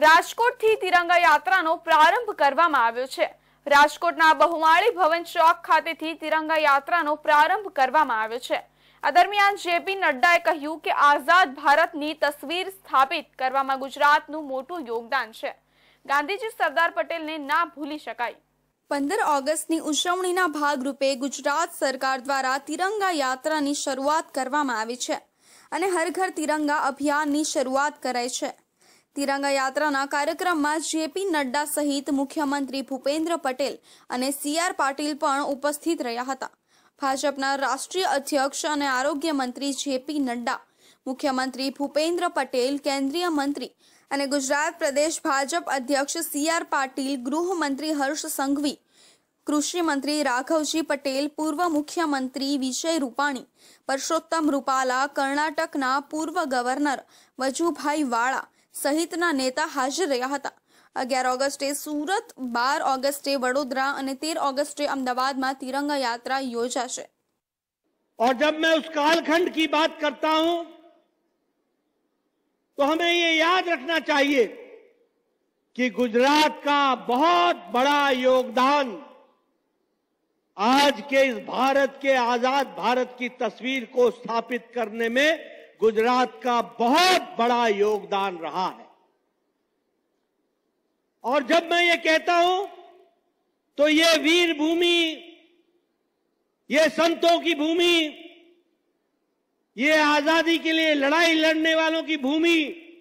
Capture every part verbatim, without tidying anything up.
રાજકોટથી તિરંગા યાત્રાનો પ્રારંભ કરવામાં આવ્યો છે। રાજકોટના બહુમાળી ભવન ચોક ખાતેથી તિરંગા યાત્રાનો પ્રારંભ કરવામાં આવ્યો છે। આ દરમિયાન જેપી નડ્ડાએ કહ્યું કે આઝાદ ભારતની તસવીર સ્થાપિત કરવામાં ગુજરાતનું મોટું યોગદાન છે। ગાંધીજી સરદાર પટેલને ના ભૂલી શકાય। પંદર ઓગસ્ટની ઉજવણીના ભાગરૂપે ગુજરાત સરકાર દ્વારા તિરંગા યાત્રાની શરૂઆત કરવામાં આવી છે અને હર ઘર તિરંગા અભિયાનની શરૂઆત કરાઈ છે। તિરંગા યાત્રાના કાર્યક્રમમાં જેપી નડ્ડા સહિત મુખ્યમંત્રી ભૂપેન્દ્ર પટેલ અને સી આર પાટીલ પણ ઉપસ્થિત રહ્યા હતા। ભાજપના રાષ્ટ્રીય અધ્યક્ષ અને આરોગ્ય મંત્રી જેપી નડ્ડા, મુખ્યમંત્રી ભૂપેન્દ્ર પટેલ, કેન્દ્રીય મંત્રી અને ગુજરાત પ્રદેશ ભાજપ અધ્યક્ષ સી આર પાટીલ, ગૃહમંત્રી હર્ષ સંઘવી, કૃષિ મંત્રી રાઘવજી પટેલ, પૂર્વ મુખ્યમંત્રી વિજય રૂપાણી, પરસોત્તમ રૂપાલા, કર્ણાટકના પૂર્વ ગવર્નર વજુભાઈ વાળા સહિતના નેતા હાજર રહ્યા હતા। અગિયાર ઓગસ્ટે સુરત, બાર ઓગસ્ટે વડોદરા અને તેર ઓગસ્ટે અમદાવાદમાં तिरंगा यात्रा योजाશે। और जब मैं उस कालखंड की बात करता हूं तो हमें ये याद रखना चाहिए कि गुजरात का बहुत बड़ा योगदान आज के इस भारत के आजाद भारत की तस्वीर को स्थापित करने में गुजरात का बहुत बड़ा योगदान रहा है। और जब मैं ये कहता हूं तो ये वीर भूमि, ये संतों की भूमि, ये आजादी के लिए लड़ाई लड़ने वालों की भूमि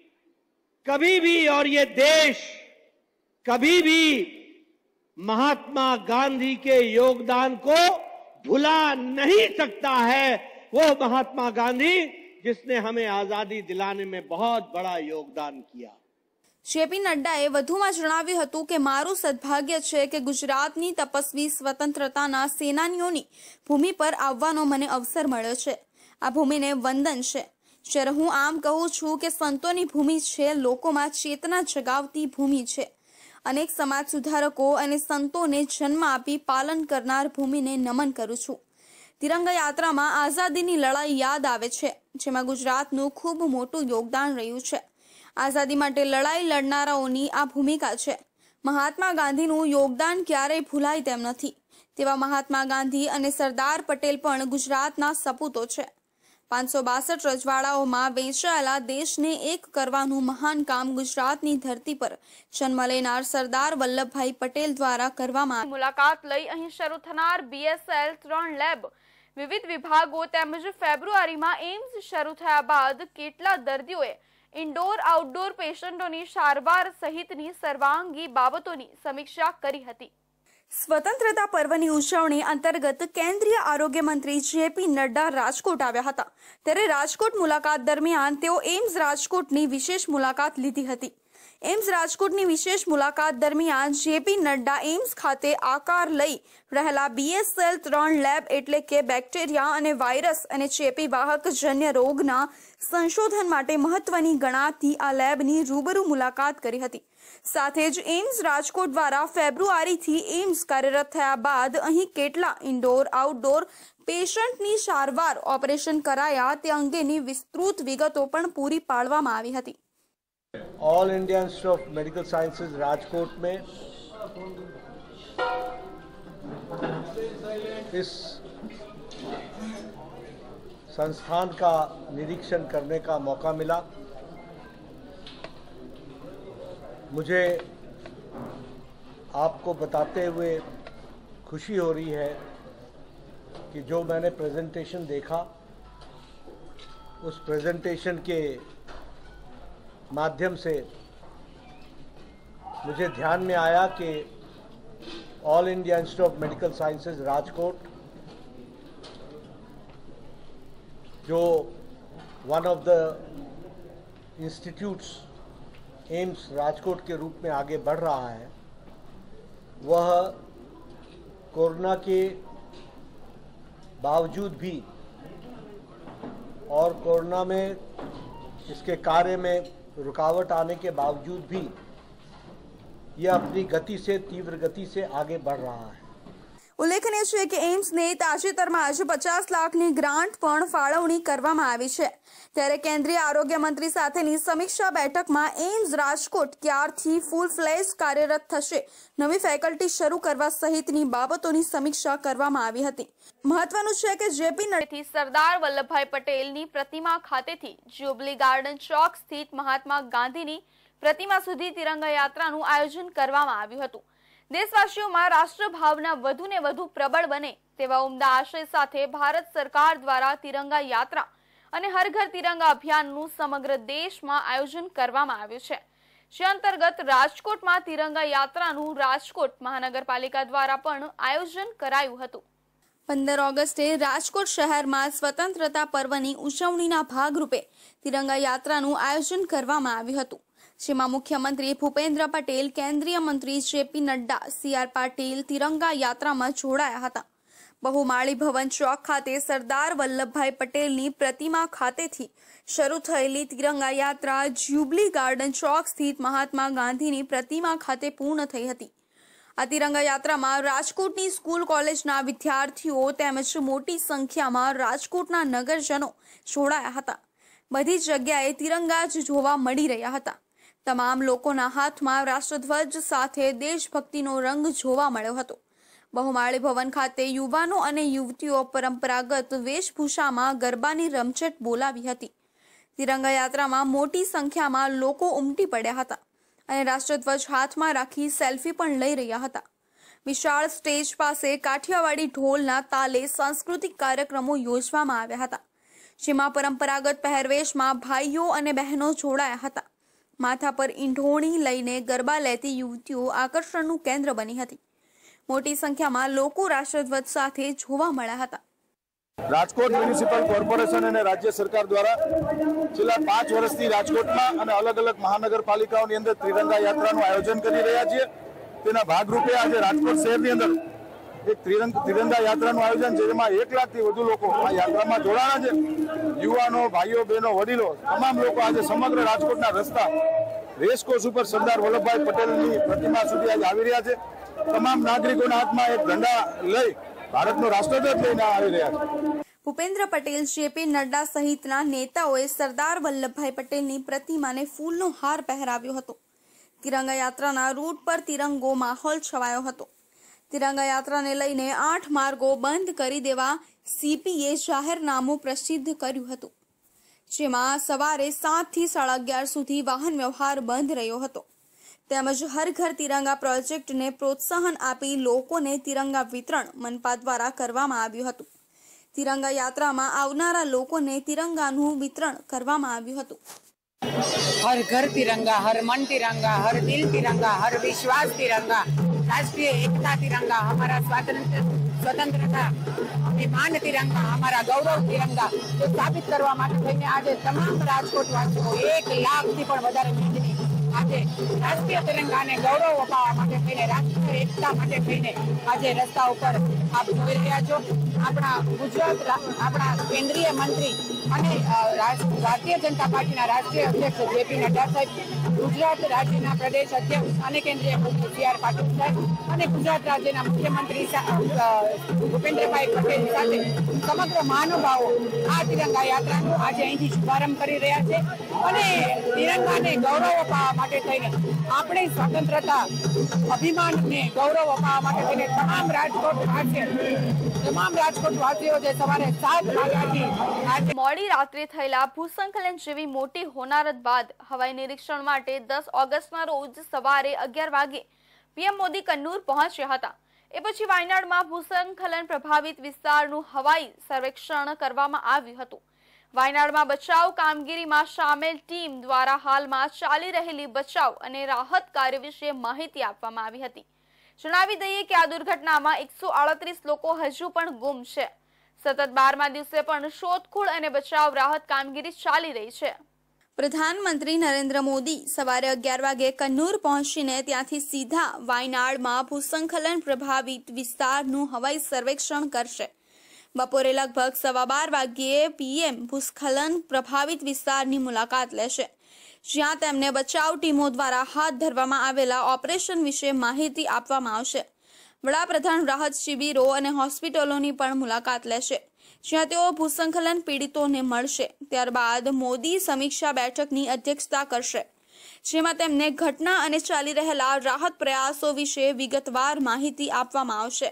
कभी भी और ये देश कभी भी महात्मा गांधी के योगदान को भुला नहीं सकता है। वो महात्मा गांधी जिसने हमें आजादी दिलाने में बहुत बड़ा योगदान किया। જેપી નડ્ડાએ વધુમાં જણાવ્યું હતું કે મારું સદભાગ્ય છે કે ગુજરાતની તપસ્વી સ્વતંત્રતાના સેનાનીઓની ભૂમિ પર આવવાનો મને અવસર મળ્યો છે। આ ભૂમિને વંદન છે। જ્યારે હું આમ કહું છું કે સંતોની ભૂમિ છે, લોકોમાં ચેતના જગાવતી ભૂમિ છે, અનેક સમાજ સુધારકો અને સંતોને જન્મ આપી પાલન કરનાર ભૂમિને નમન કરું છું। તિરંગા યાત્રામાં આઝાદીની લડાઈ યાદ આવે છે, જેમાં ગુજરાતનું ખૂબ મોટું યોગદાન રહ્યું છે। આઝાદી માટે લડાઈ લડનારાઓની આ ભૂમિકા છે। મહાત્મા ગાંધીનું યોગદાન ક્યારેય ભૂલાય તેમ નથી। તેવા મહાત્મા ગાંધી અને સરદાર પટેલ પણ ગુજરાતના સપૂતો છે। પાંચસો બાસઠ રજવાડાઓમાં વેચાયેલા દેશને એક કરવાનું મહાન કામ ગુજરાતની ધરતી પર જન્મ લેનાર સરદાર વલ્લભભાઈ પટેલ દ્વારા કરવામાં મુલાકાત લઈ અહીં શરૂ થનાર બી એસ એલ ત્રણ લેબ, વિવિધ વિભાગો તેમજ ફેબ્રુઆરીમાં એમ્સ શરૂ થયા બાદ કેટલા દર્દીઓએ ઇન્ડોર આઉટડોર પેશન્ટોની સારવાર સહિતની સર્વાંગી બાબતોની સમીક્ષા કરી હતી। સ્વતંત્રતા પર્વની ઉજવણી અંતર્ગત કેન્દ્રીય આરોગ્ય મંત્રી જેપી નડ્ડા રાજકોટ આવ્યા હતા। ત્યારે રાજકોટ મુલાકાત દરમિયાન તેઓ એમ્સ રાજકોટની વિશેષ મુલાકાત લીધી હતી। એમ્સ રાજકોટની વિશેષ મુલાકાત દરમિયાન જેપી નડ્ડા એમ્સ ખાતે આકાર લઈ રહેલા બી એસ એલ ત્રણ લેબ એટલે કે બેક્ટેરિયા અને વાયરસ અને ચેપી વાહક જન્ય રોગના સંશોધન માટે મહત્વની ગણાતી આ લેબની રૂબરૂ મુલાકાત કરી હતી। સાથે જ એમ્સ રાજકોટ દ્વારા ફેબ્રુઆરીથી એમ્સ કાર્યરત થયા બાદ અહીં કેટલા ઇન્ડોર આઉટડોર પેશન્ટની સારવાર ઓપરેશન કરાયા તે અંગેની વિસ્તૃત વિગતો પણ પૂરી પાડવામાં આવી હતી। All India institute of medical sciences Rajkot में इस संस्थान का निरीक्षण करने का मौका मिला। मुझे आपको बताते हुए खुशी हो रही है कि जो मैंने प्रेजेंटेशन देखा उस प्रेजेंटेशन के माध्यम से मुझे ध्यान में आया कि all India institute of medical sciences Rajkot जो one of the institutes AIIMS Rajkot के रूप में आगे बढ़ रहा है, वह कोरोना के बावजूद भी और कोरोना में इसके कार्य में रुकावट आने के बावजूद भी यह अपनी गति से तीव्र गति से आगे बढ़ रहा है। ઉલ્લેખનીય છે કે એમ્સને તાજેતરમાં આજે પચાસ લાખની ગ્રાન્ટ પણ ફાળવણી કરવામાં આવી છે। ત્યારે કેન્દ્રીય આરોગ્ય મંત્રી સાથેની સમીક્ષા બેઠકમાં એમ્સ રાજકોટ ક્યારથી ફૂલ ફ્લેજ કાર્યરત થશે, નવી ફેકલ્ટી શરૂ કરવા સહિતની બાબતોની સમીક્ષા કરવામાં આવી હતી। મહત્વનું છે કે જેપી નડ્ડાથી સરદાર વલ્લભભાઈ પટેલની પ્રતિમા ખાતેથી જ્યુબલી ગાર્ડન ચોક સ્થિત મહાત્મા ગાંધીની પ્રતિમા સુધી તિરંગા યાત્રાનું આયોજન કરવામાં આવ્યું હતું। દેશવાસીઓમાં રાષ્ટ્રભાવના વધુ ને વધુ પ્રબળ બને તેવા ઉમદા આશય સાથે ભારત સરકાર દ્વારા તિરંગા યાત્રા અને હર ઘર તિરંગા અભિયાનનું સમગ્ર દેશમાં આયોજન કરવામાં આવ્યું છે, જે અંતર્ગત રાજકોટમાં તિરંગા યાત્રાનું રાજકોટ મહાનગરપાલિકા દ્વારા પણ આયોજન કરાયું હતું। પંદર ઓગસ્ટે રાજકોટ શહેરમાં સ્વતંત્રતા પર્વની ઉજવણીના ભાગરૂપે તિરંગા યાત્રાનું આયોજન કરવામાં આવ્યું હતું, જેમાં મુખ્યમંત્રી ભૂપેન્દ્ર પટેલ, કેન્દ્રીય મંત્રી જેપી નડ્ડા, સી આર પાટીલ તિરંગા યાત્રામાં જોડાયા હતા। બહુમાળી ભવન ચોક ખાતે સરદાર વલ્લભભાઈ પટેલની પ્રતિમા ખાતેથી શરૂ થયેલી તિરંગા યાત્રા જ્યુબલી ગાર્ડન ચોક સ્થિત મહાત્મા ગાંધીની પ્રતિમા ખાતે પૂર્ણ થઈ હતી। આ તિરંગા યાત્રામાં રાજકોટની સ્કૂલ કોલેજના વિદ્યાર્થીઓ તેમજ મોટી સંખ્યામાં રાજકોટના નગરજનો જોડાયા હતા। બધી જગ્યાએ તિરંગા જ જોવા મળી રહ્યા હતા। તમામ લોકોના હાથમાં રાષ્ટ્રધ્વજ સાથે દેશભક્તિનો રંગ જોવા મળ્યો હતો। બહુમાળી ભવન ખાતે યુવાનો અને યુવતીઓ પરંપરાગત વેશભૂષામાં ગરબાની રમઝટ બોલાવી હતી। તિરંગા યાત્રામાં મોટી સંખ્યામાં લોકો ઉમટી પડ્યા હતા અને રાષ્ટ્રધ્વજ હાથમાં રાખી સેલ્ફી પણ લઈ રહ્યા હતા। વિશાળ સ્ટેજ પાસે કાઠિયાવાડી ઢોલના તાલે સાંસ્કૃતિક કાર્યક્રમો યોજવામાં આવ્યા હતા, જેમાં પરંપરાગત પહેરવેશમાં ભાઈઓ અને બહેનો જોડાયા હતા। માથા પર ઈંઢોણી લઈને ગરબા લેતી યુવતીઓ આકર્ષણનું કેન્દ્ર બની હતી। મોટી સંખ્યામાં લોકો રાષ્ટ્રધ્વજ સાથે જોવા મળ્યા હતા। રાજકોટ મ્યુનિસિપલ કોર્પોરેશન અને રાજ્ય સરકાર દ્વારા છેલ્લા પાંચ વર્ષથી રાજકોટમાં અને અલગ અલગ મહાનગરપાલિકાઓની અંદર ત્રિરંગા યાત્રાનું આયોજન કરી રહ્યા છીએ। તેના ભાગરૂપે આજે રાજકોટ શહેરની અંદર એક ત્રિરંગા યાત્રાનું આયોજન છે, જેમાં એક લાખથી વધુ લોકો આ યાત્રામાં જોડાણા છે। યુવાનો, ભાઈઓ, બહેનો, વડીલો તમામ લોકો આજે સમગ્ર રાજકોટના રસ્તા રેસકોર્સ ઉપર સરદાર વલ્લભભાઈ પટેલની પ્રતિમા સુધી આજે આવી રહ્યા છે। તમામ નાગરિકોના હાથમાં એક ઝંડા લઈ ભારતનો રાષ્ટ્રધ્વજ લઈને આવી રહ્યા છે। ભૂપેન્દ્ર પટેલ, જેપી નડ્ડા સહિતના નેતાઓએ સરદાર વલ્લભભાઈ પટેલની પ્રતિમાને ફૂલનો હાર પહેરાવ્યો હતો। તિરંગા યાત્રાના રૂટ પર તિરંગો માહોલ છવાયો હતો। તિરંગા યાત્રાને લઈને આઠ માર્ગો બંધ કરી દેવા સીપીએ જાહેરનામું પ્રસિદ્ધ કર્યું હતું, જેમાં સવારે સાત થી સાડા અગિયાર સુધી વાહન વ્યવહાર બંધ રહ્યો હતો। તેમજ હર ઘર તિરંગા પ્રોજેક્ટને પ્રોત્સાહન આપી લોકોને તિરંગા વિતરણ મનપા દ્વારા કરવામાં આવ્યું હતું। તિરંગા યાત્રામાં આવનારા લોકોને તિરંગાનું વિતરણ કરવામાં આવ્યું હતું। हर घर तिरंगा, हर मन तिरंगा, हर दिल तिरंगा, हर विश्वास तिरंगा, राष्ट्रीय एकता तिरंगा, हमारा स्वातंत्र स्वतंत्रता अभिमान तिरंगा, हमारा गौरव तिरंगा तो स्थापित करवा માટે થઈને આજે તમામ રાજકોટવાસીઓ એક લાખથી પણ વધારે મિનિટની આજે રાષ્ટ્રીય તિરંગાને ગૌરવ અપાવવા માટે થઈને રાષ્ટ્રીય એકતા માટે થઈને આજે રસ્તા ઉપર આપ જોઈ રહ્યા છો। આપણા ગુજરાત આપણા કેન્દ્રીય મંત્રી અને ભારતીય જનતા પાર્ટીના રાષ્ટ્રીય અધ્યક્ષ જેપી નડ્ડા સાહેબ, ગુજરાત રાજ્યના પ્રદેશ અધ્યક્ષ અને કેન્દ્રીય મંત્રી સી આર પાટીલ સાહેબ અને ગુજરાત રાજ્યના મુખ્યમંત્રી ભૂપેન્દ્રભાઈ પટેલ સાથે સમગ્ર મહાનુભાવો આ તિરંગા યાત્રાનો આજે અહીંથી શુભારંભ કરી રહ્યા છે અને તિરંગાને ગૌરવ અપાવવા માટે થઈને આપણે સ્વતંત્રતા અભિમાનને ગૌરવ અપાવવા માટે થઈને તમામ રાજકોટ વાસીઓ તમામ રાજકોટ વાસીઓ જે સવારે સાત વાગ્યાથી આજે મોડી રાત્રે થયેલા ભૂસ્ખલન જેવી મોટી હોનારત બાદ હવાઈ નિરીક્ષણ માટે દસ ઓગસ્ટના રોજ સવારે અગિયાર વાગે પીએમ મોદી કન્નૂર પહોંચ્યા હતા। એ પછી વાયનાડમાં ભૂસ્ખલન પ્રભાવિત વિસ્તારનું હવાઈ સર્વેક્ષણ કરવામાં આવ્યું હતું। વાયનાડમાં બચાવ કામગીરીમાં સામેલ ટીમ દ્વારા હાલમાં ચાલી રહેલી બચાવ અને રાહત કાર્ય વિશે માહિતી આપવામાં આવી હતી। જણાવી દઈએ કે આ દુર્ઘટનામાં એકસો આડત્રીસ લોકો હજુ પણ ગુમ છે। સતત બારમા દિવસે પણ શોધખોળ અને બચાવ રાહત કામગીરી ચાલી રહી છે। પ્રધાનમંત્રી નરેન્દ્ર મોદી સવારે અગિયાર વાગે કન્નૂર પહોંચીને ત્યાંથી સીધા વાયનાડમાં ભૂસ્ખલન પ્રભાવિત વિસ્તારનું હવાઈ સર્વેક્ષણ કરશે। બપોરે લગભગ સવા બાર વાગ્યે પીએમ ભૂસ્ખલન પ્રભાવિત વિસ્તારની મુલાકાત લેશે, જ્યાં તેમને બચાવ ટીમો દ્વારા હાથ ધરવામાં આવેલા ઓપરેશન વિશે માહિતી આપવામાં આવશે। વડાપ્રધાન રાહત શિબિરો અને હોસ્પિટલોની પણ મુલાકાત લેશે, જ્યાં તેઓ ભૂસ્ખલન પીડિતોને મળશે. ત્યારબાદ મોદી સમીક્ષા બેઠકની અધ્યક્ષતા કરશે, જેમાં તેમને ઘટના અને ચાલી રહેલા રાહત પ્રયાસો વિશે વિગતવાર માહિતી આપવામાં આવશે.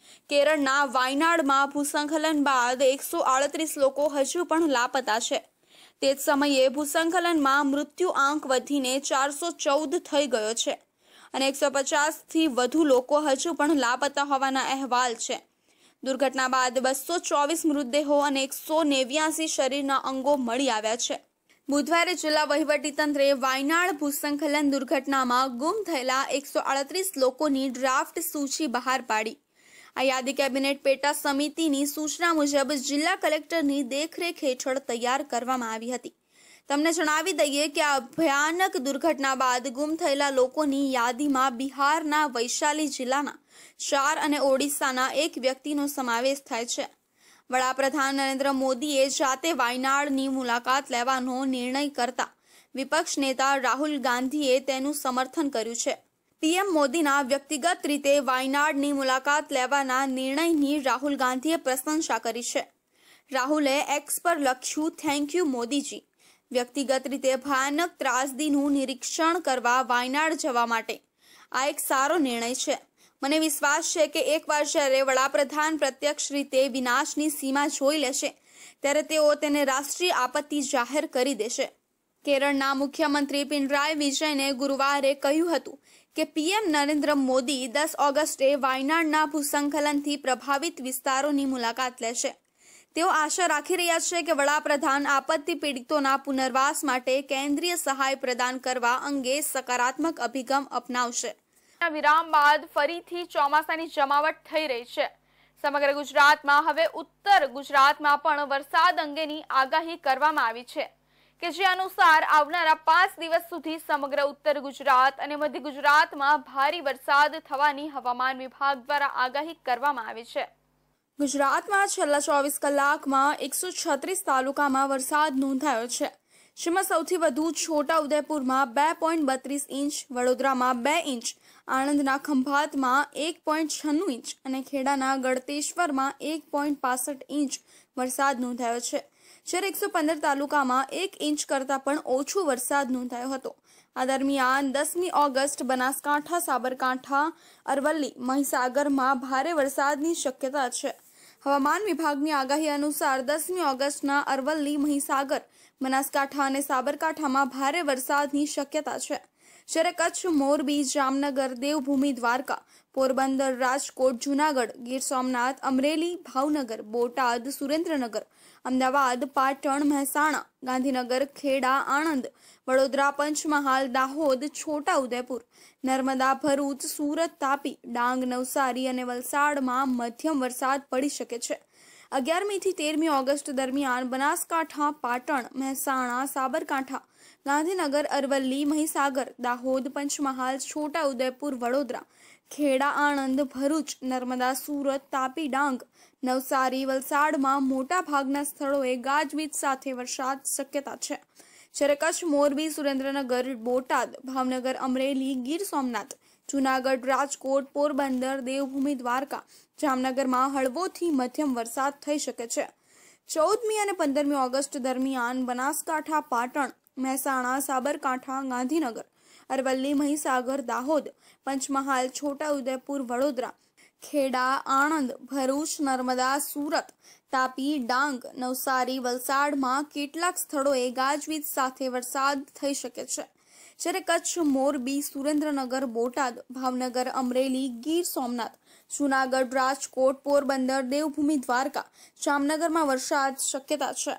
કેરળના વાયનાડમાં ભૂસ્ખલન બાદ એકસો આડત્રીસ લોકો હજુ પણ લાપતા છે. તે જ સમયે ભૂસ્ખલનમાં મૃત્યુ આંક વધીને ચારસો ચૌદ થઈ ગયો છે અને એકસો પચાસ થી વધુ લોકો હજુ પણ લાપતા હોવાના અહેવાલ છે. દુર્ઘટના બાદ બસો ચોવીસ મૃતદેહો અને એકસો નેવ્યાસી શરીરના અંગો મળી આવ્યા છે. બુધવારે જિલ્લા વહીવટીતંત્રે વાયનાડ ભૂસ્ખલન દુર્ઘટનામાં ગુમ થયેલા એકસો આડત્રીસ લોકોની ડ્રાફ્ટ સૂચિ બહાર પાડી. આ યાદી કેબિનેટ પેટા સમિતિની સૂચના મુજબ જિલ્લા કલેક્ટરની દેખરેખ હેઠળ તૈયાર કરવામાં આવી હતી. તમને જણાવી દઈએ કે આ ભયાનક દુર્ઘટના બાદ ગુમ થયેલા લોકોની યાદીમાં બિહારના વૈશાલી જિલ્લાના ચાર અને ઓડિશાના એક વ્યક્તિનો સમાવેશ થાય છે. વડાપ્રધાન નરેન્દ્ર મોદીએ જાતે વાયનાડની મુલાકાત લેવાનો નિર્ણય કરતા વિપક્ષ નેતા રાહુલ ગાંધીએ તેનું સમર્થન કર્યું છે. પીએમ મોદીના વ્યક્તિગત રીતે વાયનાડની મુલાકાત લેવાના નિર્ણયની રાહુલ ગાંધીએ પ્રશંસા કરી છે. રાહુલે એક્સ પર લખ્યું, થેન્ક યુ મોદીજી. વ્યક્તિગત રીતે ભયાનક ત્રાસદીનું નિરીક્ષણ કરવા વાયનાડ જવા માટે આ એક સારો નિર્ણય છે. મને વિશ્વાસ છે કે એકવાર જ્યારે વડાપ્રધાન પ્રત્યક્ષ રીતે વિનાશની સીમા જોઈ લેશે ત્યારે તેઓ તેને રાષ્ટ્રીય આપત્તિ જાહેર કરી દેશે. કેરળના મુખ્યમંત્રી પિનરાઈ વિજયને ગુરુવારે કહ્યું હતું કે પીએમ નરેન્દ્ર મોદી દસ ઓગસ્ટે વાયનાડના ભૂસ્ખલનથી પ્રભાવિત વિસ્તારોની મુલાકાત લેશે. તેઓ આશા રાખી રહ્યા છે કે વડાપ્રધાન આપત્તિ પીડિતોના પુનર્વાસ માટે કેન્દ્રીય સહાય પ્રદાન કરવા અંગે સકારાત્મક અભિગમ અપનાવશે. વિરામ બાદ ફરીથી ચોમાસાની જમાવટ થઈ રહી છે. સમગ્ર ગુજરાતમાં હવે ઉત્તર ગુજરાતમાં પણ વરસાદ અંગેની આગાહી કરવામાં આવી છે કે જે અનુસાર આવનારા પાંચ દિવસ સુધી સમગ્ર ઉત્તર ગુજરાત અને મધ્ય ગુજરાતમાં ભારે વરસાદ થવાની હવામાન વિભાગ દ્વારા આગાહી કરવામાં આવી છે. ગુજરાતમાં છેલ્લા ચોવીસ કલાકમાં એકસો છત્રીસ તાલુકામાં વરસાદ નોંધાયો છે, જેમાં સૌથી વધુ છોટાઉદેપુરમાં બે પોઈન્ટ બત્રીસ ઇંચ, વડોદરામાં બે ઇંચ, આણંદના ખંભાતમાં એક પોઈન્ટ છન્નું ઇંચ અને ખેડાના ગળતેશ્વરમાં એક પોઈન્ટ પાસઠ ઇંચ વરસાદ નોંધાયો છે. જ્યારે એકસો પંદર તાલુકામાં એક ઇંચ કરતાં પણ ઓછો વરસાદ નોંધાયો હતો. આ દરમિયાન દસમી ઓગસ્ટ બનાસકાંઠા, સાબરકાંઠા, અરવલ્લી, મહીસાગરમાં ભારે વરસાદની શક્યતા છે. હવામાન વિભાગની આગાહી અનુસાર દસમી ઓગસ્ટના અરવલ્લી, મહીસાગર, બનાસકાંઠા અને સાબરકાંઠામાં ભારે વરસાદની શક્યતા છે. જ્યારે કચ્છ, મોરબી, જામનગર, દેવભૂમિ દ્વારકા, પોરબંદર, રાજકોટ, જૂનાગઢ, ગીર સોમનાથ, અમરેલી, ભાવનગર, બોટાદ, સુરેન્દ્રનગર, અમદાવાદ, પાટણ, મહેસાણા, ગાંધીનગર, ખેડા, આણંદ, વડોદરા, પંચમહાલ, દાહોદ, છોટાઉદેપુર, નર્મદા, ભરૂચ, સુરત, તાપી, ડાંગ, નવસારી અને વલસાડમાં મધ્યમ વરસાદ પડી શકે છે. અગિયારમી થી તેરમી ઓગસ્ટ દરમિયાન બનાસકાંઠા, પાટણ, મહેસાણા, સાબરકાંઠા, ગાંધીનગર, અરવલ્લી, મહીસાગર, દાહોદ, પંચમહાલ, છોટાઉદેપુર, વડોદરા, ખેડા, આણંદ, ભરૂચ, નર્મદા, સુરત, તાપી, ડાંગ, નવસારી, વલસાડમાં મોટા ભાગના સ્થળોએ ગાજવીજ સાથે વરસાદ શક્યતા છે. જ્યારે કચ્છ, મોરબી, સુરેન્દ્રનગર, બોટાદ, ભાવનગર, અમરેલી, ગીર સોમનાથ, જૂનાગઢ, રાજકોટ, પોરબંદર, દેવભૂમિ દ્વારકા, જામનગરમાં હળવોથી મધ્યમ વરસાદ થઈ શકે છે. ચૌદમી અને પંદરમી ઓગસ્ટ દરમિયાન બનાસકાંઠા, પાટણ, મહેસાણા, સાબરકાંઠા, ગાંધીનગર, અરવલ્લી, મહીસાગર, દાહોદ, પંચમહાલ, છોટાઉદેપુર, વડોદરા, ખેડા, આણંદ, ભરૂચ, નર્મદા, સુરત, તાપી, ડાંગ, નવસારી, વલસાડમાં કેટલાક સ્થળોએ ગાજવીજ સાથે વરસાદ થઈ શકે છે. જ્યારે કચ્છ, મોરબી, સુરેન્દ્રનગર, બોટાદ, ભાવનગર, અમરેલી, ગીર સોમનાથ, જૂનાગઢ, રાજકોટ, પોરબંદર, દેવભૂમિ દ્વારકા, જામનગરમાં વરસાદ શક્યતા છે.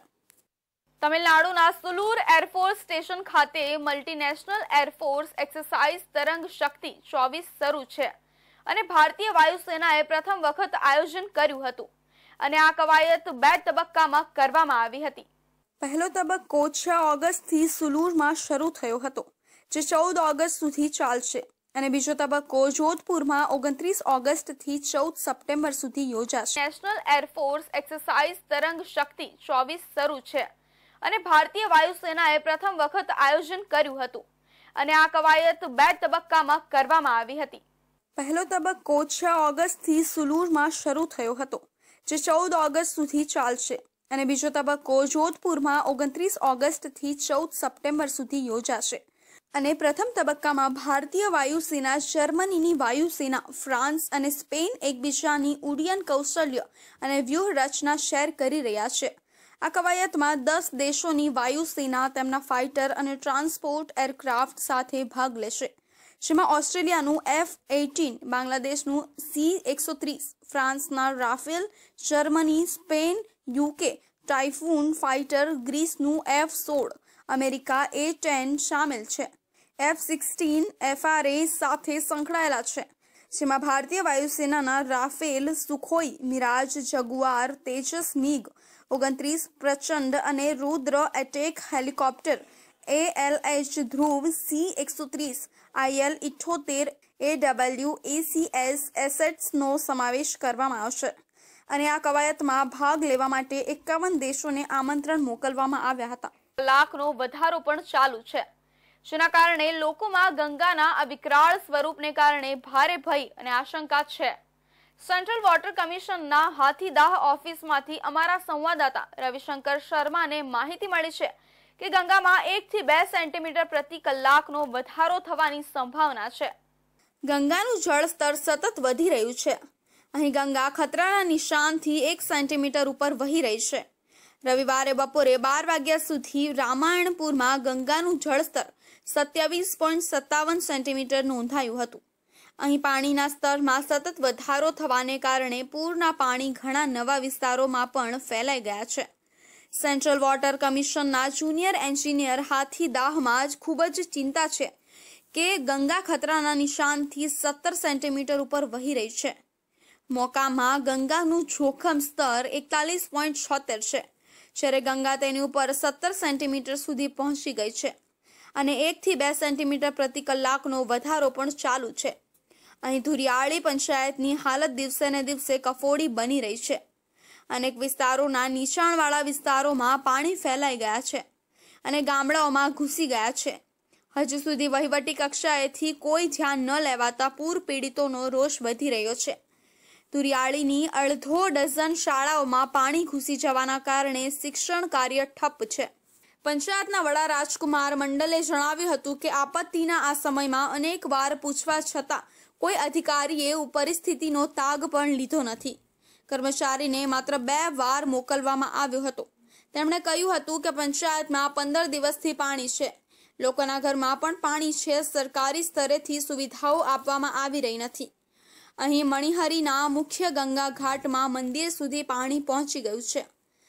તમિલનાડુના સુલૂર એરફોર્સ સ્ટેશન ખાતે multinational air force exercise Tarang Shakti ચોવીસ શરૂ છે અને ભારતીય વાયુસેનાએ પ્રથમ વખત આયોજન કર્યું હતું અને આ કવાયત બે તબક્કામાં કરવામાં આવી હતી. પહેલો તબક્કો છ ઓગસ્ટથી સુલૂરમાં શરૂ થયો હતો, જે ચૌદ ઓગસ્ટ સુધી ચાલશે અને બીજો તબક્કો જોધપુરમાં ઓગણત્રીસ ઓગસ્ટથી ચૌદ સપ્ટેમ્બર સુધી યોજાશે. National air force exercise Tarang Shakti ચોવીસ શરૂ છે અને ભારતીય વાયુસેનાએ પ્રથમ વખત આયોજન કર્યું હતું અને આ કવાયત બે તબક્કામાં કરવામાં આવી હતી. પહેલો તબક્કો છ ઓગસ્ટથી સુલુરમાં શરૂ થયો હતો, જે ચૌદ ઓગસ્ટ સુધી ચાલશે, અને બીજો તબક્કો જોધપુરમાં ઓગણત્રીસ ઓગસ્ટથી ચૌદ સપ્ટેમ્બર સુધી યોજાશે. અને પ્રથમ તબક્કામાં ભારતીય વાયુસેના, જર્મનીની વાયુસેના, ફ્રાન્સ અને સ્પેન એકબીજાની ઉડ્ડયન કૌશલ્ય અને વ્યૂહરચના શેર કરી રહ્યા છે. આ કવાયતમાં દસ દેશોની વાયુસેના તેમના ફાઇટર અને ટ્રાન્સપોર્ટ એરક્રાફ્ટ સાથે ભાગ લેશે, જેમાં ઓસ્ટ્રેલિયાનું એફ એટીન, બાંગ્લાદેશનું સી એકસો ત્રીસ, ફ્રાન્સના Rafale, Germany, Spain, UK Typhoon fighter, ગ્રીસનું એફ સોળ, અમેરિકા એ ટેન શામેલ છે. એફ સિક્સટીન એફઆરએ સાથે સંકળાયેલા છે, જેમાં ભારતીય વાયુસેનાના Rafale, Sukhoi, Mirage, Jaguar, Tejas MiG ઓગણત્રીસ, પ્રચંડ અને Rudra attack helicopter, A L H Dhruv, C એકસો ત્રીસ, આઈએલ ઇઠ્ઠોતેર, એ ડબલ્યુ એસીએસ એસેટ્સનો સમાવેશ કરવામાં આવશે. અને આ કવાયતમાં ભાગ લેવા માટે એકાવન દેશોને આમંત્રણ મોકલવામાં આવ્યા હતા. લાખનો વધારો પણ ચાલુ છે, જેના કારણે લોકોમાં ગંગાના આ વિકરાળ સ્વરૂપને કારણે ભારે ભય અને આશંકા છે. સેન્ટ્રલ વોટર કમિશનના હાથીદાહ ઓફિસમાંથી અમારા સંવાદદાતા રવિશંકર શર્માને માહિતી મળી છે કે ગંગામાં એક થી બે સેન્ટીમીટર પ્રતિ કલાકનો વધારો થવાની સંભાવના છે. ગંગાનું જળસ્તર સતત વધી રહ્યું છે. અહીં ગંગા ખતરાના નિશાનથી એક સેન્ટીમીટર ઉપર વહી રહી છે. રવિવારે બપોરે બાર વાગ્યા સુધી રામાયણપુરમાં ગંગાનું જળસ્તર સત્યાવીસ પોઈન્ટ સત્તાવન સેન્ટીમીટર નોંધાયું હતું. અહીં પાણીના સ્તરમાં સતત વધારો થવાને કારણે પૂરના પાણી ઘણા નવા વિસ્તારોમાં પણ ફેલાઈ ગયા છે. સેન્ટ્રલ વોટર કમિશનના જુનિયર એન્જિનિયર હાથીદાહમાં જ ખૂબ જ ચિંતા છે કે ગંગા ખતરાના નિશાનથી સત્તર સેન્ટીમીટર ઉપર વહી રહી છે. મોકામાં ગંગાનું જોખમ સ્તર એકતાલીસ પોઈન્ટ છોતેર છે, જ્યારે ગંગા તેની ઉપર સત્તર સેન્ટીમીટર સુધી પહોંચી ગઈ છે, અને એકથી બે સેન્ટીમીટર પ્રતિ કલાકનો વધારો પણ ચાલુ છે. અહીં ધુરિયાળી પંચાયતની હાલત દિવસે ને દિવસે કફોડી બની રહી છે. અનેક વિસ્તારોના નીચાણવાળા વિસ્તારોમાં પાણી ફેલાઈ ગયા છે અને ગામડાઓમાં ઘૂસી ગયા છે. હજુ સુધી વહીવટી કક્ષાએથી કોઈ ધ્યાન ન લેવાતા પૂર પીડિતોનો રોષ વધી રહ્યો છે. ધુરિયાળીની અડધો ડઝન શાળાઓમાં પાણી ઘૂસી જવાના કારણે શિક્ષણ કાર્ય ઠપ છે. પંચાયતના વડા રાજકુમાર મંડલે જણાવ્યું હતું કે આપત્તિના આ સમયમાં અનેક વાર પૂછવા છતાં કોઈ અધિકારીએ પરિસ્થિતિનો તાગ પણ લીધો નથી. કર્મચારીને માત્ર બે વાર મોકલવામાં આવ્યો હતો. તેમણે કહ્યું હતું કે પંચાયતમાં પંદર દિવસથી પાણી છે, લોકોના ઘરમાં પણ પાણી છે, સરકારી સ્તરેથી સુવિધાઓ આપવામાં આવી રહી નથી. અહીં મણિહરીના મુખ્ય ગંગા ઘાટમાં મંદિર સુધી પાણી પહોંચી ગયું છે.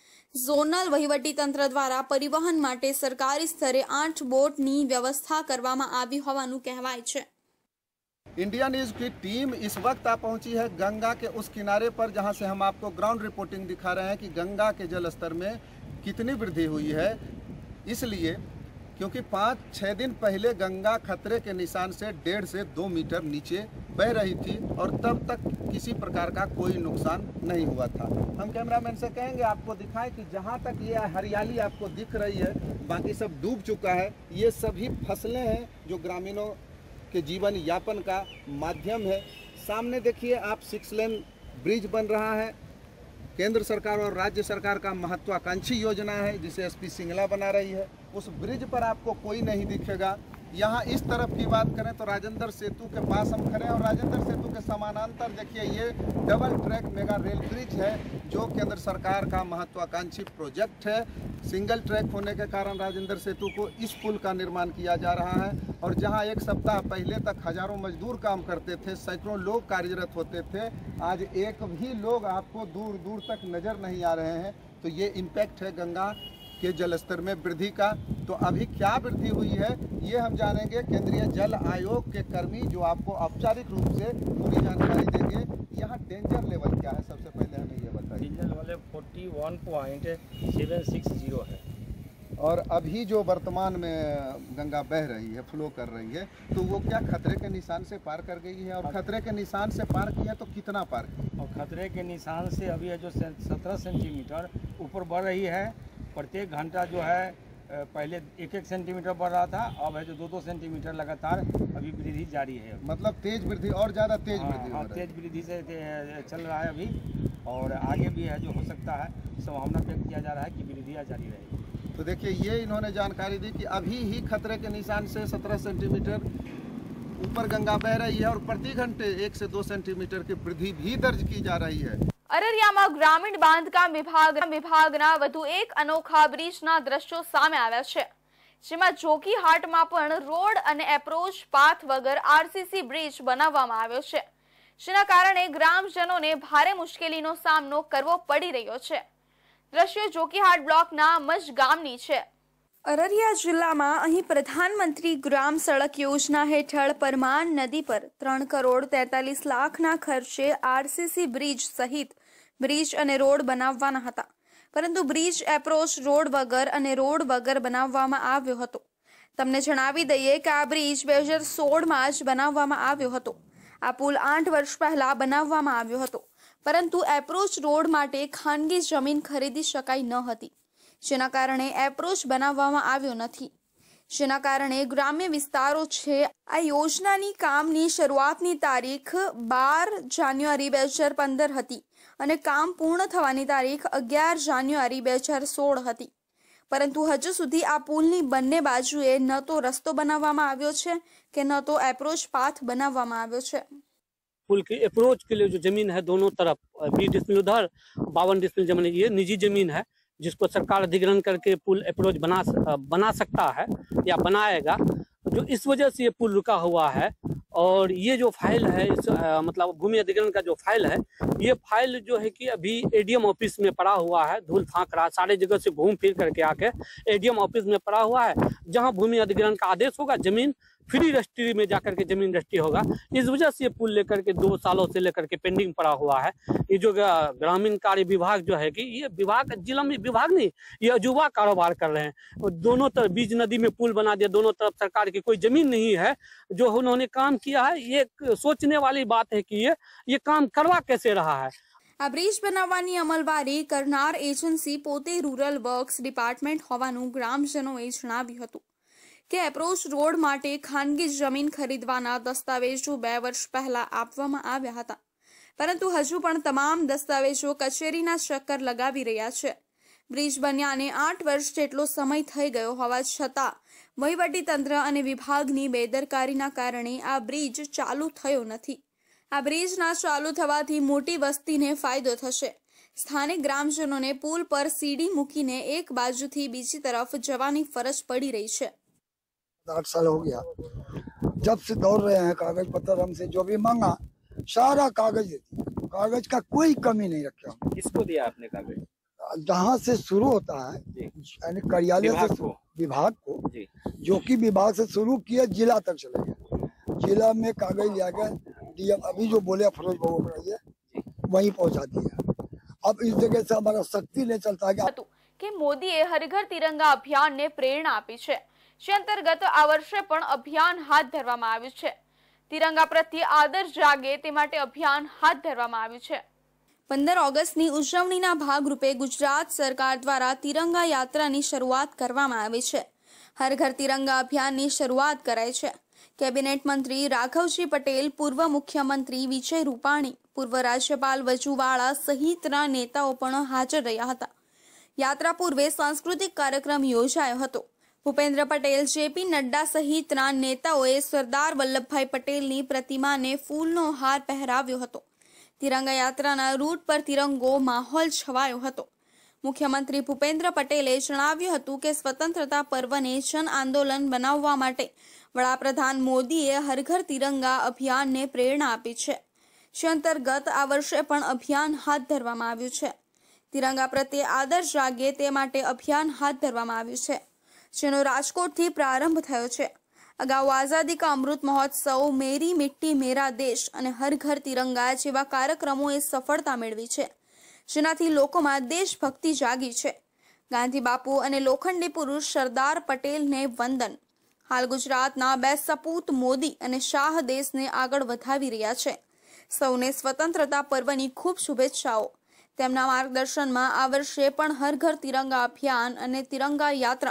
ઝોનલ વહીવટીતંત્ર દ્વારા પરિવહન માટે સરકારી સ્તરે આઠ બોટની વ્યवस्था કરવામાં આવી હોવાનું કહેવાય છે. इंडिया न्यूज़ की टीम इस वक्त आ पहुंची है गंगा के उस किनारे पर जहां से हम आपको ग्राउंड रिपोर्टिंग दिखा रहे हैं कि गंगा के जल स्तर में कितनी वृद्धि हुई है. इसलिए क्योंकि पाँच छः दिन पहले गंगा खतरे के निशान से डेढ़ से दो मीटर नीचे बह रही थी और तब तक किसी प्रकार का कोई नुकसान नहीं हुआ था. हम कैमरामैन से कहेंगे आपको दिखाएं कि जहां तक ये हरियाली आपको दिख रही है, बाकी सब डूब चुका है. ये सभी फसलें हैं जो ग्रामीणों के जीवन यापन का माध्यम है. सामने देखिए आप सिक्स लेन ब्रिज बन रहा है. केंद्र सरकार और राज्य सरकार का महत्वाकांक्षी योजना है जिसे एसपी सिंगला बना रही है. उस ब्रिज पर आपको कोई नहीं दिखेगा. यहाँ इस तरफ की बात करें तो राजेंद्र सेतु के पास हम खड़े हैं और राजेंद्र सेतु के समानांतर देखिए ये double track mega rail bridge है जो केंद्र सरकार का महत्वाकांक्षी प्रोजेक्ट है. सिंगल ट्रैक होने के कारण राजेंद्र सेतु को इस पुल का निर्माण किया जा रहा है. और जहां एक सप्ताह पहले तक हजारों मजदूर काम करते थे, सैकड़ों लोग कार्यरत होते थे, आज एक भी लोग आपको दूर दूर तक नजर नहीं आ रहे हैं. तो ये इम्पैक्ट है गंगा के जल स्तर में वृद्धि का. तो अभी क्या वृद्धि हुई है ये हम जानेंगे केंद्रीय जल आयोग के कर्मी जो आपको औपचारिक रूप से पूरी जानकारी देंगे. यहाँ डेंजर लेवल क्या है सबसे पहले हमें ये बताइए. Danger level forty one point seven six zero है. और अभी जो वर्तमान में गंगा बह रही है, फ्लो कर रही है, तो वो क्या खतरे के निशान से पार कर गई है? और खतरे के निशान से पार की है तो कितना पार की? और खतरे के निशान से अभी जो सत्रह सेंटीमीटर ऊपर बढ़ रही है. प्रत्येक घंटा जो है पहले एक एक सेंटीमीटर बढ़ रहा था, अब है जो दो दो सेंटीमीटर लगातार अभी वृद्धि जारी है। मतलब तेज वृद्धि और ज़्यादा तेज हाँ, वृद्धि हो हाँ, रहा है। तेज वृद्धि से चल रहा है अभी, और आगे भी है जो हो सकता है, संभावना व्यक्त किया जा रहा है कि वृद्धि जारी रहेगी। तो देखिए, ये इन्होंने जानकारी दी कि अभी ही खतरे के निशान से सत्रह सेंटीमीटर ऊपर गंगा बह रही है और प्रति घंटे एक से दो सेंटीमीटर की वृद्धि भी दर्ज की जा रही है। અરરિયામાં ગ્રામીણ બાંધકામ વિભાગ વિભાગના વધુ એક અનોખા બ્રિજના દ્રશ્યો સામે આવ્યા છે, જેમાં જોકીહાટમાં પણ રોડ અને એપ્રોચ પાથ વગર આરસીસી બ્રિજ બનાવવામાં આવ્યો છે, જેના કારણે ગ્રામજનોને ભારે મુશ્કેલીનો સામનો કરવો પડી રહ્યો છે। દ્રશ્યો જોકીહાટ બ્લોકના મજ ગામની છે। અરરિયા જિલ્લામાં અહીં પ્રધાનમંત્રી ગ્રામ સડક યોજના હેઠળ પરમાન નદી પર ત્રણ કરોડ તેતાલીસ લાખના ખર્ચે આરસીસી બ્રિજ સહિત બ્રિજ અને રોડ બનાવવાના હતા, પરંતુ બ્રિજ એપ્રોચ રોડ વગર અને રોડ વગર બનાવવામાં આવ્યો હતો। તમને જણાવી દઈએ કે આ બ્રિજ બે હજાર સોળમાં જ બનાવવામાં આવ્યો હતો। આ પુલ આઠ વર્ષ પહેલા બનાવવામાં આવ્યો હતો, પરંતુ એપ્રોચ રોડ માટે ખાનગી જમીન ખરીદી શકાય ન હતી, જેના કારણે એપ્રોચ બનાવવામાં આવ્યો નથી, જેના કારણે ગ્રામ્ય વિસ્તારો છે। આ યોજનાની કામની શરૂઆતની તારીખ બાર જાન્યુઆરી બે હજાર પંદર હતી અને કામ પૂર્ણ થવાની તારીખ અગિયાર જાન્યુઆરી બે હજાર સોળ હતી, પરંતુ હજુ સુધી આ પુલની બંને બાજુએ ન તો રસ્તો બનાવવામાં આવ્યો છે કે ન તો એપ્રોચ પાથ બનાવવામાં આવ્યો છે। पुल के अप्रोच के लिए जो जमीन है दोनों तरफ बीस डिसमिल उधर, बावन डिसमिल जमीन, ये निजी जमीन है जिसको सरकार अधिग्रहण करके पुल अप्रोच बना बना सकता है या बनाएगा, जो इस वजह से ये पुल रुका हुआ है। और ये जो फाइल है इस आ, मतलब भूमि अधिग्रहण का जो फाइल है, ये फाइल जो है कि अभी एडीएम ऑफिस में पड़ा हुआ है, धूल फांक रहा, सारे जगह से घूम फिर करके आके एडीएम ऑफिस में पड़ा हुआ है, जहां भूमि अधिग्रहण का आदेश होगा जमीन फ्री रजिस्ट्री में जाकर के जमीन रजिस्ट्री होगा। इस वजह से ये पुल लेकर के दो सालों से लेकर के पेंडिंग पड़ा हुआ है। ये जो ग्रामीण कार्य विभाग जो है कि ये विभाग जिला में विभाग नहीं, ये अजूबा कारोबार कर रहे हैं। दोनों तरफ बीच नदी में पुल बना दिया, दोनों तरफ सरकार की कोई जमीन नहीं है जो उन्होंने काम किया है। ये सोचने वाली बात है कि ये ये काम करवा कैसे रहा है। આ બ્રિજ બનાવવાની અમલવારી કરનાર એજન્સી પોતે રૂરલ વર્ક્સ ડિપાર્ટમેન્ટ હોવાનું ગ્રામજનોએ જણાવ્યું હતું કે એપ્રોચ રોડ માટે ખાનગી જમીન ખરીદવાના દસ્તાવેજો બે વર્ષ પહેલા આપવામાં આવ્યા હતા, પરંતુ હજુ પણ તમામ દસ્તાવેજો કચેરીના ચક્કર લગાવી રહ્યા છે। બ્રિજ બન્યાને આઠ વર્ષ જેટલો સમય થઈ ગયો હોવા છતાં વહીવટીતંત્ર અને વિભાગની બેદરકારીના કારણે આ બ્રિજ ચાલુ થયો નથી। આ બ્રિજના ચાલુ થવાથી મોટી વસ્તીને ફાયદો થશે। સ્થાનિક ગ્રામજનોને પુલ પર સીડી મૂકીને એક બાજુથી બીજી તરફ જવાની ફરજ પડી રહી છે। आठ साल हो गया जब से दौड़ रहे हैं, कागज पत्र हमसे जो भी मांगा सारा कागज देती, कागज का कोई कमी नहीं रखा। किसको दिया आपने कागज? जहाँ से शुरू होता है यानी कार्यालय से विभाग को, जो कि विभाग से शुरू किया जिला तक चले गए, जिला में कागज लिया गया, डीएम अभी जो बोले फरोज बाबू वहीं पहुँचा दिया। अब इस जगह से हमारा शक्ति नहीं चलता है कि मोदीए हर घर तिरंगा अभियान ने प्रेरणा आपी है, જે અંતર્ગત આ વર્ષે પણ અભિયાન હાથ ધરવામાં આવ્યું છે। તિરંગા પ્રત્યે આદર જાગે તે માટે અભિયાન હાથ ધરવામાં આવ્યું છે। પંદર ઓગસ્ટની ઉજવણીના ભાગરૂપે ગુજરાત સરકાર દ્વારા તિરંગા યાત્રાની શરૂઆત કરવામાં આવી છે। હર ઘર તિરંગા અભિયાનની શરૂઆત કરાઈ છે। કેબિનેટ મંત્રી રાઘવજી પટેલ, પૂર્વ મુખ્યમંત્રી વિજય રૂપાણી, પૂર્વ રાજ્યપાલ વજુવાળા સહિતના નેતાઓ પણ હાજર રહ્યા હતા। યાત્રા પૂર્વે સાંસ્કૃતિક કાર્યક્રમ યોજાયો હતો। ભૂપેન્દ્ર પટેલ, જેપી નડ્ડા સહિતના નેતાઓએ સરદાર વલ્લભભાઈ પટેલની પ્રતિમાને ફૂલનો હાર પહેરાવ્યો હતો। તિરંગા યાત્રાના રૂટ પર તિરંગો માહોલ છવાયો હતો। મુખ્યમંત્રી ભૂપેન્દ્ર પટેલે જણાવ્યું હતું કે સ્વતંત્રતા પર્વને જન આંદોલન બનાવવા માટે વડાપ્રધાન મોદીએ હર ઘર તિરંગા અભિયાનને પ્રેરણા આપી છે, જે અંતર્ગત આ વર્ષે પણ અભિયાન હાથ ધરવામાં આવ્યું છે। તિરંગા પ્રત્યે આદર જાગે તે માટે અભિયાન હાથ ધરવામાં આવ્યું છે, જેનો રાજકોટથી પ્રારંભ થયો છે। અગાઉ આઝાદી કા અમૃત મહોત્સવ, મેરી મિટ્ટી મેરા દેશ અને હર ઘર તિરંગા જેવા કાર્યક્રમોએ સફળતા મેળવી છે, જેનાથી લોકોમાં દેશભક્તિ જાગી છે। ગાંધી બાપુ અને લોખંડી પુરુષ સરદાર પટેલને વંદન। હાલ ગુજરાતના બે સપૂત મોદી અને શાહ દેશને આગળ વધાવી રહ્યા છે। સૌને સ્વતંત્રતા પર્વની ખૂબ શુભેચ્છાઓ। તેમના માર્ગદર્શનમાં આ વર્ષે પણ હર ઘર તિરંગા અભિયાન અને તિરંગા યાત્રા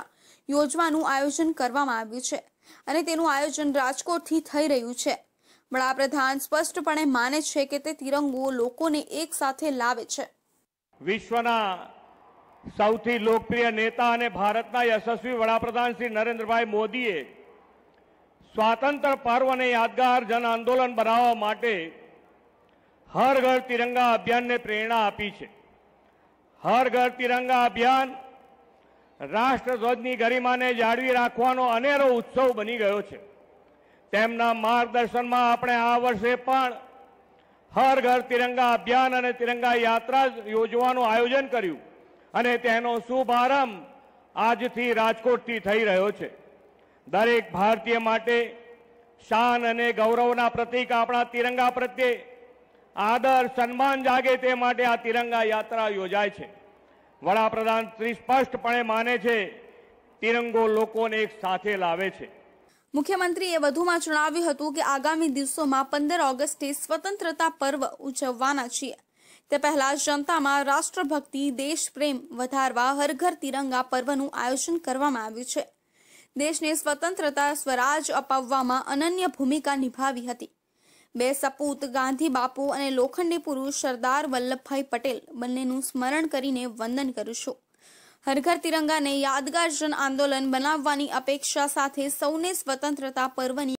યોજવાનું આયોજન કરવામાં આવ્યું છે અને તેનું આયોજન રાજકોટથી થઈ રહ્યું છે। વડાપ્રધાન સ્પષ્ટપણે માને છે કે તે તિરંગો લોકોને એક સાથે લાવે છે। વિશ્વના સૌથી લોકપ્રિય નેતા અને ભારતના યશસ્વી વડાપ્રધાન શ્રી નરેન્દ્રભાઈ મોદીએ સ્વાતંત્ર્ય પર્વને યાદગાર જન આંદોલન બનાવવા માટે હર ઘર તિરંગા અભિયાનને પ્રેરણા આપી છે। હર ઘર તિરંગા અભિયાન રાષ્ટ્રધ્વજની ગરિમાને જાળવી રાખવાનો અનેરો ઉત્સવ બની ગયો છે। તેમના માર્ગદર્શનમાં આપણે આ વર્ષે પણ હર ઘર તિરંગા અભિયાન અને તિરંગા યાત્રા યોજવાનું આયોજન કર્યું અને તેનો શુભારંભ આજથી રાજકોટથી થઈ રહ્યો છે। દરેક ભારતીય માટે શાન અને ગૌરવના પ્રતીક આપણા તિરંગા પ્રત્યે આદર સન્માન જાગે તે માટે આ તિરંગા યાત્રા યોજાય છે। વડાપ્રધાન શ્રી સ્પષ્ટપણે માને છે તિરંગો લોકોને એક સાથે લાવે છે। મુખ્યમંત્રીએ વધુમાં જણાવ્યું હતું કે આગામી દિવસોમાં પંદર ઓગસ્ટે સ્વતંત્રતા પર્વ ઉજવવાના છીએ। તે પહેલા જનતામાં રાષ્ટ્રભક્તિ દેશપ્રેમ વધારવા હર ઘર તિરંગા પર્વનું આયોજન કરવામાં આવ્યું છે। દેશને સ્વતંત્રતા સ્વરાજ અપાવવામાં અનન્ય ભૂમિકા નિભાવી હતી। બે સપૂત ગાંધી બાપુ અને લોખંડી પુરુષ સરદાર વલ્લભભાઈ પટેલ બંનેનું સ્મરણ કરીને વંદન કરું છું। હર ઘર તિરંગાને યાદગાર જન આંદોલન બનાવવાની અપેક્ષા સાથે સૌને સ્વતંત્રતા પર્વની